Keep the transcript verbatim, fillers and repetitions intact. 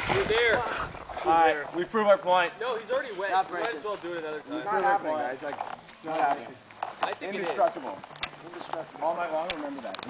You're there. Alright, we prove our point. No, he's already wet. Not You might breaking. as well do it another time. It's not happening, guys. Like, Not happening. I think it is. indestructible. Indestructible. All night long, remember that.